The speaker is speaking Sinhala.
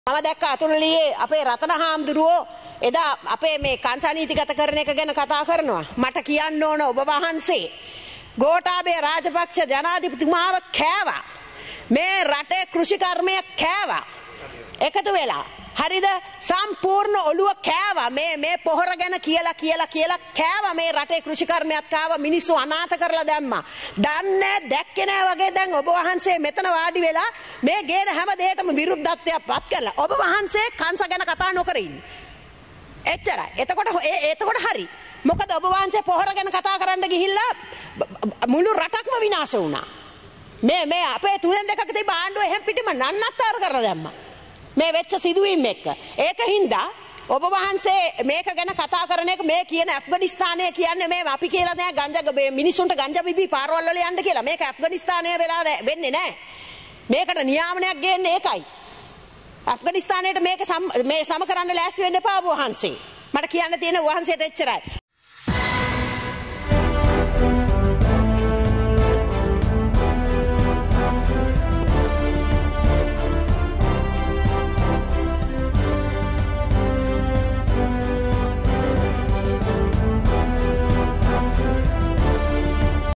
මම දැක්ක අතුරුලියේ අපේ රතන හාමුදුරුවෝ එදා අපේ මේ කාංසා නීතිගත කරන එක ගැන කතා කරනවා. මට කියන්න ඕන ඔබ වහන්සේ ගෝඨාභය රාජපක්ෂ ජනාධිපතිතුමාව කෑවා. මේ රටේ කෘෂිකර්මය කෑවා. එකතු වෙලා හරිද සම්පූර්ණ ඔළුව කෑවා. මේ පොහොර ගැන කියලා කෑවා. මේ රටේ කෘෂිකර්මයක් කෑවා. මිනිස්සු අනාථ කරලා දැම්මා. දන්නේ දැක්කේ නෑ වගේ දැන් ඔබ වහන්සේ මෙතන වාඩි වෙලා මේ ගේන හැම දෙයකටම විරුද්ධත්වයක් පත් කරලා ඔබ වහන්සේ කංශ ගැන කතා නොකර ඉන්නේ. එච්චරයි. එතකොට හරි. මොකද ඔබ වහන්සේ පොහොර ගැන කතා කරන්න ගිහිල්ලා මුළු රටක්ම විනාශ වුණා. මේ අපේ තුනෙන් දෙකක තිබ්බ ආණ්ඩුව එහෙම් පිටිම නන්නත්තර කරලා දැම්මා. මේ වෙච්ච සිදුවීම් එක්ක. ඒකින්ද ඔබ වහන්සේ මේක ගැන කතා කරන එක මේ කියන ඇෆ්ගනිස්තානය කියන්නේ මේ අපි කියලා නෑ ගංජා මිනිසුන්ට ගංජා බිබී පාරවල් වල යන්න කියලා. මේක ඇෆ්ගනිස්තානය වෙලා වෙන්නේ නෑ. මේකට නියාමනයක් ගේන්නේ ඒකයි. ඇෆ්ගනිස්තානයට මේක මේ සම කරන්න ලෑස්ති වෙන්න එපා ඔබ වහන්සේ. මට කියන්න තියෙන වහන්සේට එච්චරයි.